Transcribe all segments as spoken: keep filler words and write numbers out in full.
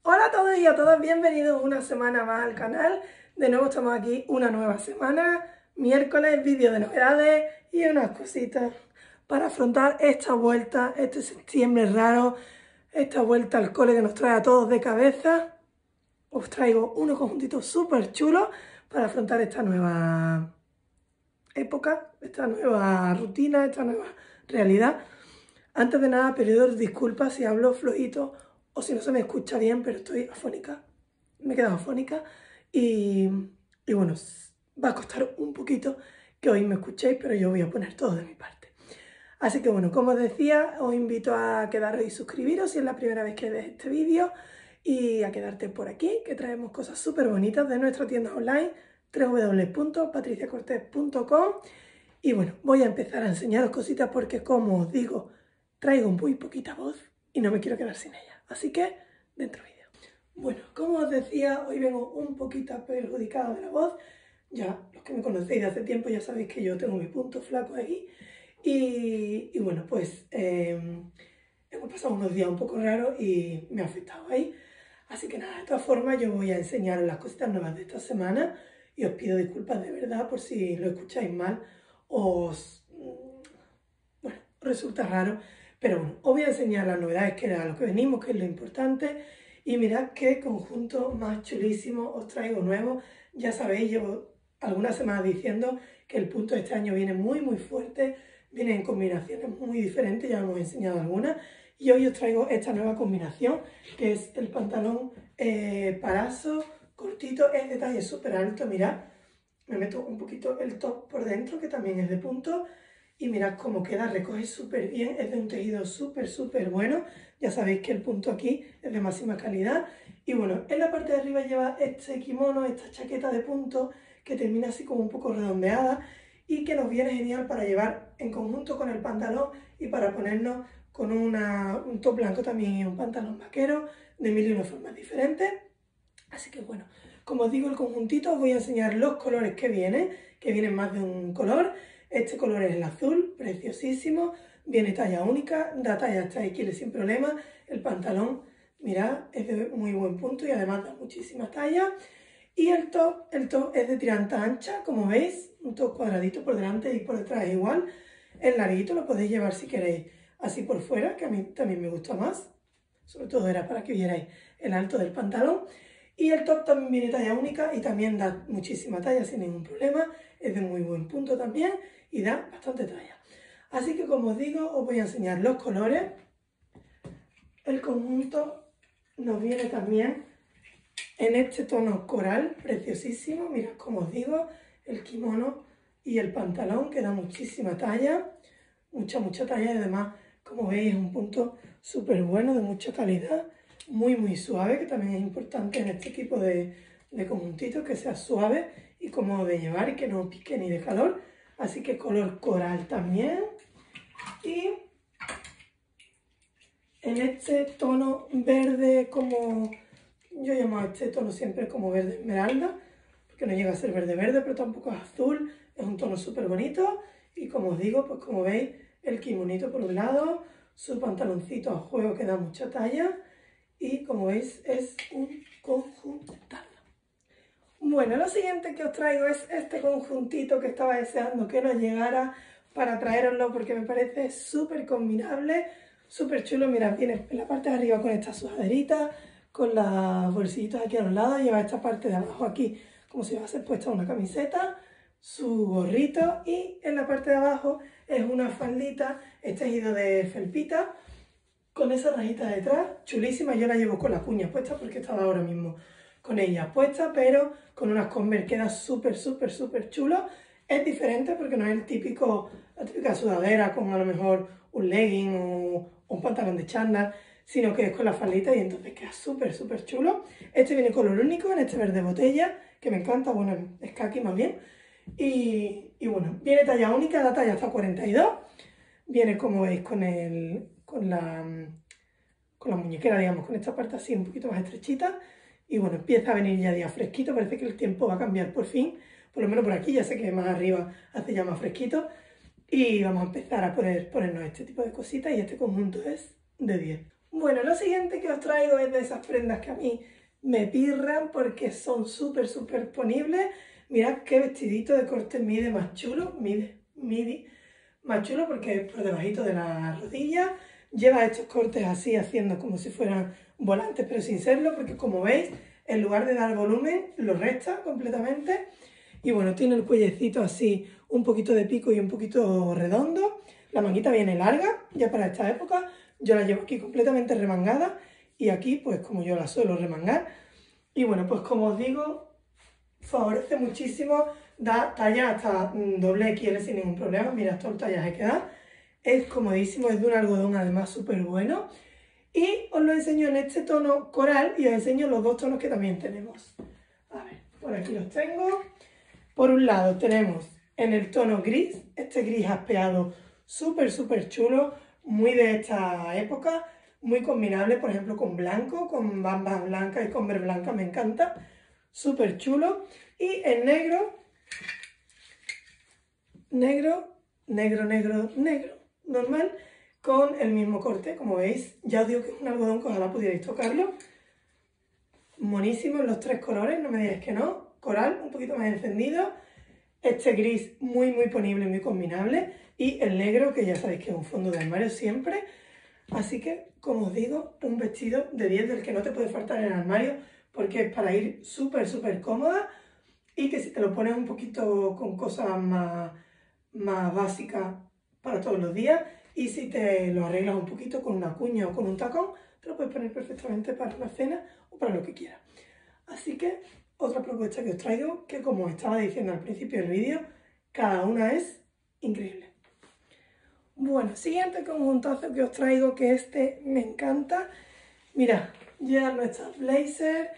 Hola a todos y a todas, bienvenidos una semana más al canal. De nuevo estamos aquí una nueva semana, miércoles, vídeo de novedades y unas cositas para afrontar esta vuelta, este septiembre raro, esta vuelta al cole que nos trae a todos de cabeza. Os traigo unos conjuntitos súper chulos para afrontar esta nueva época, esta nueva rutina, esta nueva realidad. Antes de nada, pediros disculpas si hablo flojito o si no se me escucha bien, pero estoy afónica. Me he quedado afónica y, y bueno, va a costar un poquito que hoy me escuchéis, pero yo voy a poner todo de mi parte. Así que bueno, como os decía, os invito a quedaros y suscribiros si es la primera vez que ves este vídeo y a quedarte por aquí, que traemos cosas súper bonitas de nuestra tienda online doble u doble u doble u punto patricia cortés punto com. Y bueno, voy a empezar a enseñaros cositas porque, como os digo, traigo muy poquita voz y no me quiero quedar sin ella. Así que, dentro vídeo. Bueno, como os decía, hoy vengo un poquito perjudicada de la voz. Ya, los que me conocéis de hace tiempo ya sabéis que yo tengo mi punto flaco ahí. Y, y bueno, pues eh, hemos pasado unos días un poco raros y me ha afectado ahí. Así que nada, de todas formas yo voy a enseñaros las cositas nuevas de esta semana y os pido disculpas de verdad por si lo escucháis mal o os, bueno, resulta raro. Pero bueno, os voy a enseñar las novedades, que era a lo que venimos, que es lo importante. Y mirad qué conjunto más chulísimo os traigo nuevo. Ya sabéis, llevo algunas semanas diciendo que el punto de este año viene muy muy fuerte. Viene en combinaciones muy diferentes, ya os hemos enseñado algunas. Y hoy os traigo esta nueva combinación, que es el pantalón eh, parazo, cortito, es de talle súper alto, mirad. Me meto un poquito el top por dentro, que también es de punto. Y mirad cómo queda, recoge súper bien, es de un tejido súper, súper bueno. Ya sabéis que el punto aquí es de máxima calidad. Y bueno, en la parte de arriba lleva este kimono, esta chaqueta de punto, que termina así como un poco redondeada y que nos viene genial para llevar en conjunto con el pantalón y para ponernos con una, un top blanco también y un pantalón vaquero de mil y una formas diferentes. Así que bueno, como os digo, el conjuntito os voy a enseñar los colores que vienen, que vienen más de un color. Este color es el azul, preciosísimo, viene talla única, da talla hasta X sin problema. El pantalón, mirad, es de muy buen punto y además da muchísima talla. Y el top, el top es de tiranta ancha, como veis, un top cuadradito por delante y por detrás igual. El larguito lo podéis llevar si queréis así por fuera, que a mí también me gusta más. Sobre todo era para que vierais el alto del pantalón. Y el top también viene talla única y también da muchísima talla sin ningún problema. Es de muy buen punto también y da bastante talla. Así que, como os digo, os voy a enseñar los colores. El conjunto nos viene también en este tono coral, preciosísimo. Mirad, como os digo, el kimono y el pantalón, que da muchísima talla. Mucha, mucha talla y además, como veis, es un punto súper bueno, de mucha calidad. Muy, muy suave, que también es importante en este tipo de, de conjuntitos, que sea suave y cómodo de llevar y que no pique ni de calor. Así que color coral también. Y en este tono verde, como yo llamo a este tono siempre como verde esmeralda, porque no llega a ser verde verde, pero tampoco es azul. Es un tono súper bonito y, como os digo, pues como veis, el kimonito por un lado, su pantaloncito a juego que da mucha talla y, como veis, es un conjuntazo. Bueno, lo siguiente que os traigo es este conjuntito que estaba deseando que nos llegara para traeroslo porque me parece súper combinable, súper chulo. Mirad, viene en la parte de arriba con esta sudaderita, con las bolsillitas aquí a los lados, lleva esta parte de abajo aquí como si llevase puesta una camiseta, su gorrito, y en la parte de abajo es una faldita, es tejido de felpita, con esa rajita detrás, chulísima. Yo la llevo con las puñas puestas porque estaba ahora mismo con ellas puestas, pero con unas Converse queda súper, súper, súper chulo. Es diferente porque no es el típico, la típica sudadera con a lo mejor un legging o un pantalón de chándal, sino que es con la faldita y entonces queda súper, súper chulo. Este viene color único, en este verde botella, que me encanta, bueno, es kaki más bien. Y, y bueno, viene talla única, la talla hasta cuarenta y dos. Viene, como veis, con el... Con la, con la muñequera, digamos, con esta parte así un poquito más estrechita. Y bueno, empieza a venir ya día fresquito, parece que el tiempo va a cambiar por fin, por lo menos por aquí, ya sé que más arriba hace ya más fresquito. Y vamos a empezar a poder ponernos este tipo de cositas y este conjunto es de diez. Bueno, lo siguiente que os traigo es de esas prendas que a mí me pirran porque son súper, súper ponibles. Mirad qué vestidito de corte midi más chulo, midi, midi, más chulo porque es por debajito de la rodilla. Lleva estos cortes así, haciendo como si fueran volantes, pero sin serlo, porque como veis, en lugar de dar volumen, lo resta completamente. Y bueno, tiene el cuellecito así, un poquito de pico y un poquito redondo. La manguita viene larga, ya para esta época. Yo la llevo aquí completamente remangada y aquí, pues como yo la suelo remangar. Y bueno, pues como os digo, favorece muchísimo, da talla hasta doble equis ele sin ningún problema. Mira, todo el tallaje que da. Es comodísimo, es de un algodón además súper bueno. Y os lo enseño en este tono coral y os enseño los dos tonos que también tenemos. A ver, por aquí los tengo. Por un lado tenemos en el tono gris, este gris aspeado súper, súper chulo, muy de esta época, muy combinable, por ejemplo, con blanco, con bambas blancas y con ver blanca, me encanta, súper chulo. Y en negro, negro, negro, negro, negro, normal, con el mismo corte, como veis. Ya os digo que es un algodón que ojalá pudierais tocarlo. Monísimo en los tres colores, no me digáis que no. Coral, un poquito más encendido. Este gris muy, muy ponible, muy combinable. Y el negro, que ya sabéis que es un fondo de armario siempre. Así que, como os digo, un vestido de diez del que no te puede faltar en el armario, porque es para ir súper, súper cómoda. Y que si te lo pones un poquito con cosas más, más básicas para todos los días, y si te lo arreglas un poquito con una cuña o con un tacón, te lo puedes poner perfectamente para una cena o para lo que quieras. Así que, otra propuesta que os traigo, que como os estaba diciendo al principio del vídeo, cada una es increíble. Bueno, siguiente conjuntazo que os traigo, que este me encanta. Mirad, llegan nuestras blazers,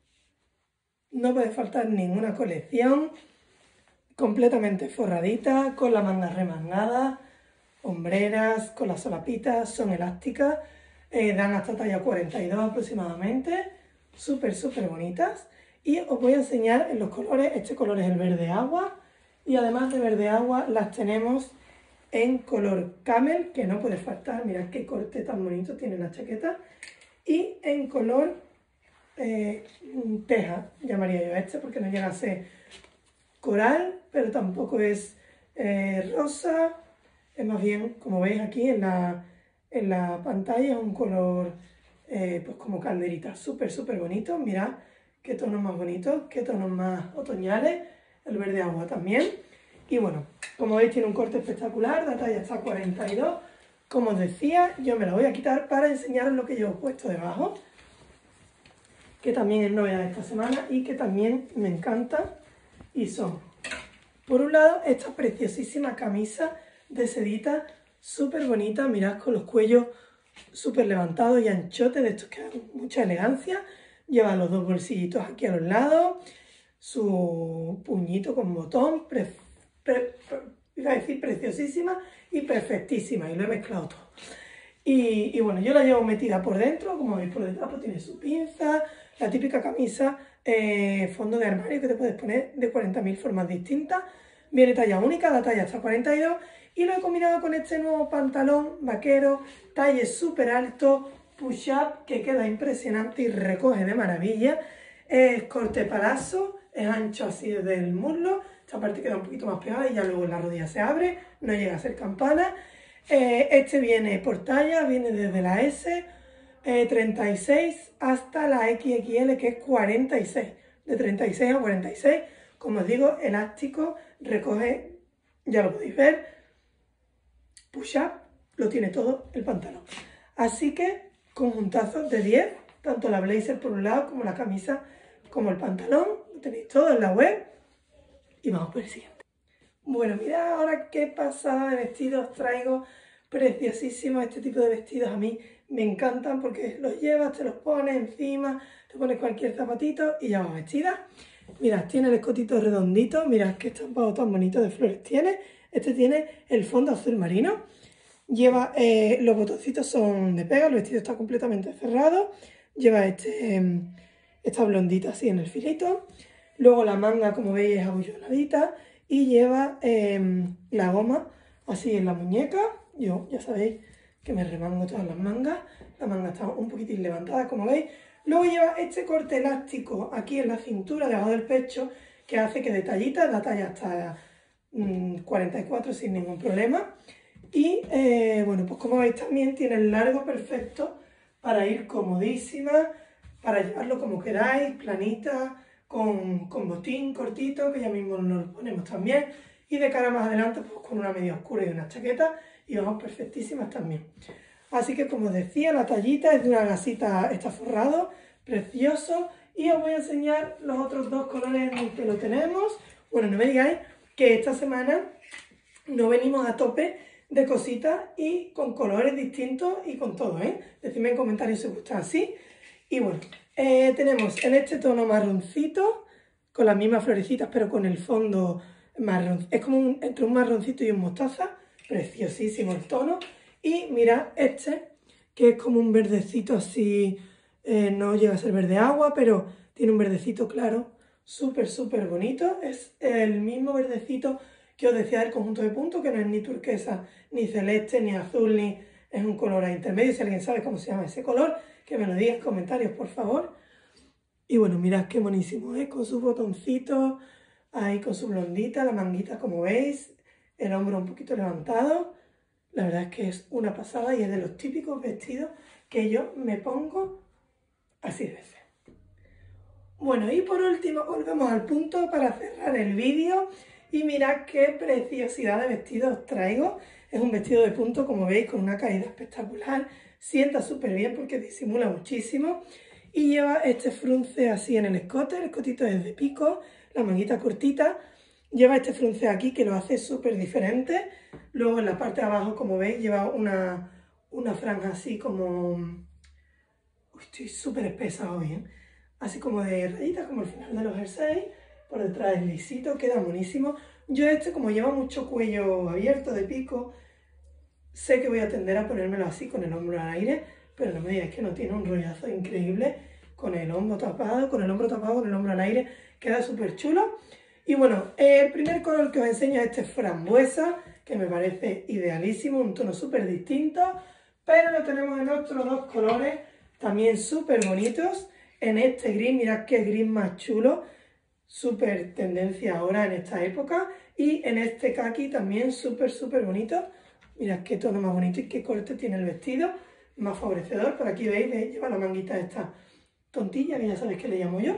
no puede faltar ninguna colección, completamente forradita, con la manga remangada, hombreras, con las solapitas, son elásticas, eh, dan hasta talla cuarenta y dos aproximadamente, súper, súper bonitas. Y os voy a enseñar en los colores. Este color es el verde agua, y además de verde agua las tenemos en color camel, que no puede faltar, mirad qué corte tan bonito tiene la chaqueta, y en color eh, teja, llamaría yo a este, porque no llega a ser coral, pero tampoco es eh, rosa, es más bien, como veis aquí en la, en la pantalla, un color eh, pues como calderita, súper, súper bonito. Mirad qué tonos más bonitos, qué tonos más otoñales, el verde agua también. Y bueno, como veis tiene un corte espectacular, la talla está cuarenta y dos. Como os decía, yo me la voy a quitar para enseñaros lo que llevo puesto debajo, que también es novedad de esta semana y que también me encanta. Y son, por un lado, esta preciosísima camisa de sedita, súper bonita, mirad, con los cuellos súper levantados y anchotes, de estos que dan mucha elegancia. Lleva los dos bolsillitos aquí a los lados, su puñito con botón, pre, pre, pre, iba a decir preciosísima y perfectísima, y lo he mezclado todo. Y, y bueno, yo la llevo metida por dentro, como veis por detrás, pues tiene su pinza, la típica camisa eh, fondo de armario que te puedes poner de cuarenta mil formas distintas. Viene talla única, la talla hasta cuarenta y dos, y lo he combinado con este nuevo pantalón vaquero, talle súper alto, push-up, que queda impresionante y recoge de maravilla. Es corte palazzo, es ancho así desde el muslo, esta parte queda un poquito más pegada y ya luego la rodilla se abre, no llega a ser campana. Eh, este viene por talla, viene desde la S eh, treinta y seis hasta la equis equis ele, que es cuarenta y seis, de treinta y seis a cuarenta y seis, como os digo, elástico, recoge, ya lo podéis ver, push-up, lo tiene todo el pantalón. Así que conjuntazos de diez, tanto la blazer por un lado como la camisa como el pantalón, lo tenéis todo en la web. Y vamos por el siguiente. Bueno, mirad ahora qué pasada de vestidos traigo, preciosísimos. Este tipo de vestidos a mí me encantan porque los llevas, te los pones encima, te pones cualquier zapatito y ya vas vestida. Mirad, tiene el escotito redondito, mirad qué estampado tan bonito de flores tiene. Este tiene el fondo azul marino. Lleva, eh, los botoncitos son de pega, el vestido está completamente cerrado. Lleva este, eh, esta blondita así en el filito. Luego la manga, como veis, es abullonadita. Y lleva eh, la goma así en la muñeca. Yo, ya sabéis que me remango todas las mangas. La manga está un poquitín levantada, como veis. Luego lleva este corte elástico aquí en la cintura, debajo del pecho, que hace que de tallita la talla hasta mmm, cuarenta y cuatro sin ningún problema. Y eh, bueno, pues como veis también tiene el largo perfecto para ir comodísima, para llevarlo como queráis, planita, con, con botín cortito, que ya mismo nos lo ponemos también. Y de cara más adelante, pues con una media oscura y una chaqueta, y vamos perfectísimas también. Así que como os decía, la tallita es de una gasita, está forrado, precioso. Y os voy a enseñar los otros dos colores en los que lo tenemos. Bueno, no me digáis que esta semana no venimos a tope de cositas y con colores distintos y con todo, ¿eh? Decidme en comentarios si os gusta así. Y bueno, eh, tenemos en este tono marroncito, con las mismas florecitas, pero con el fondo marrón. Es como un, entre un marroncito y un mostaza, preciosísimo el tono. Y mirad este, que es como un verdecito así, eh, no llega a ser verde agua, pero tiene un verdecito claro, súper, súper bonito. Es el mismo verdecito que os decía del conjunto de puntos, que no es ni turquesa, ni celeste, ni azul, ni es un color intermedio. Si alguien sabe cómo se llama ese color, que me lo diga en comentarios, por favor. Y bueno, mirad qué buenísimo es, con sus botoncitos, ahí con su blondita, la manguita como veis, el hombro un poquito levantado. La verdad es que es una pasada y es de los típicos vestidos que yo me pongo así de veces. Bueno, y por último volvemos al punto para cerrar el vídeo. Y mirad qué preciosidad de vestido os traigo. Es un vestido de punto, como veis, con una caída espectacular. Sienta súper bien porque disimula muchísimo. Y lleva este frunce así en el escote. El escotito es de pico, la manguita cortita. Lleva este frunce aquí que lo hace súper diferente. Luego en la parte de abajo, como veis, lleva una, una franja así como... Uy, estoy súper espesa hoy, ¿eh? Así como de rayitas, como el final de los jerseys. Por detrás es lisito, queda buenísimo. Yo este, como lleva mucho cuello abierto de pico, sé que voy a tender a ponérmelo así con el hombro al aire, pero no me digáis que no tiene un rollazo increíble con el hombro tapado, con el hombro tapado, con el hombro al aire, queda súper chulo. Y bueno, el primer color que os enseño es este frambuesa, que me parece idealísimo, un tono súper distinto, pero lo tenemos en otros dos colores también súper bonitos. En este gris, mirad qué gris más chulo, súper tendencia ahora en esta época. Y en este kaki también súper, súper bonito. Mirad qué tono más bonito y qué corte tiene el vestido, más favorecedor. Por aquí veis, veis lleva la manguita esta tontilla, que ya sabéis que le llamo yo,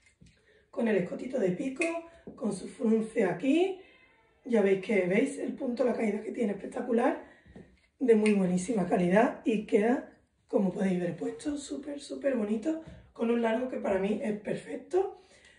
con el escotito de pico, con su frunce aquí. Ya veis que veis el punto, la caída que tiene espectacular, de muy buenísima calidad y queda, como podéis ver, puesto súper, súper bonito, con un largo que para mí es perfecto.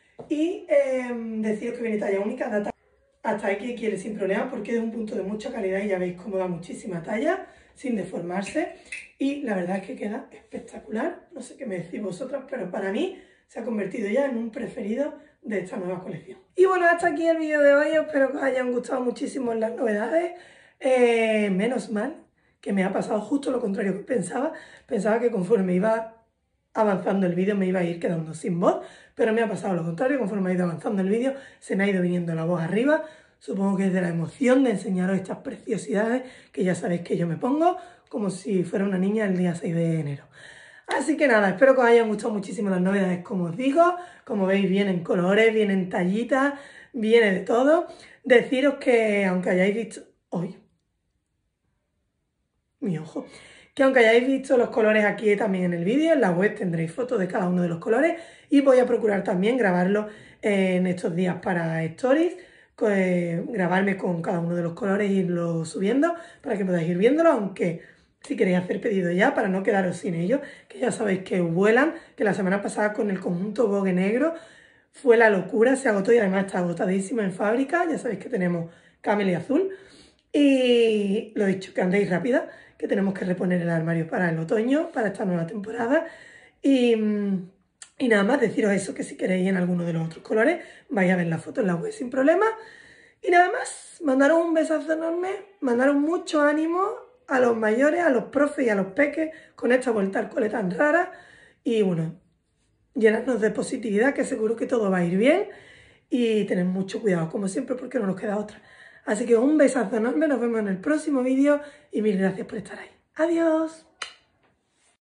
Y eh, deciros que viene talla única, data hasta X X L sin problema, porque es un punto de mucha calidad y ya veis cómo da muchísima talla, sin deformarse. Y la verdad es que queda espectacular. No sé qué me decís vosotras, pero para mí se ha convertido ya en un preferido de esta nueva colección. Y bueno, hasta aquí el vídeo de hoy. Espero que os hayan gustado muchísimo las novedades. Eh, menos mal que me ha pasado justo lo contrario que pensaba. Pensaba que conforme iba avanzando el vídeo me iba a ir quedando sin voz, pero me ha pasado lo contrario. Conforme ha ido avanzando el vídeo se me ha ido viniendo la voz arriba. Supongo que es de la emoción de enseñaros estas preciosidades que ya sabéis que yo me pongo como si fuera una niña el día seis de enero. Así que nada, espero que os hayan gustado muchísimo las novedades, como os digo. Como veis, vienen colores, vienen tallitas, viene de todo. Deciros que aunque hayáis visto... ¡Uy! Mi ojo. Que aunque hayáis visto los colores aquí también en el vídeo, en la web tendréis fotos de cada uno de los colores y voy a procurar también grabarlo en estos días para stories, eh, grabarme con cada uno de los colores e irlo subiendo para que podáis ir viéndolo, aunque si queréis hacer pedido ya para no quedaros sin ellos, que ya sabéis que vuelan, que la semana pasada con el conjunto Vogue negro fue la locura, se agotó y además está agotadísimo en fábrica. Ya sabéis que tenemos camel y azul y lo dicho, que andéis rápida, que tenemos que reponer el armario para el otoño, para esta nueva temporada. Y, y nada más, deciros eso, que si queréis en alguno de los otros colores, vais a ver la foto en la web sin problema. Y nada más, mandaros un besazo enorme, mandaros mucho ánimo a los mayores, a los profes y a los peques con esta vuelta al cole tan rara. Y bueno, llenarnos de positividad, que seguro que todo va a ir bien. Y tened mucho cuidado, como siempre, porque no nos queda otra. Así que un besazo enorme, nos vemos en el próximo vídeo y mil gracias por estar ahí. Adiós.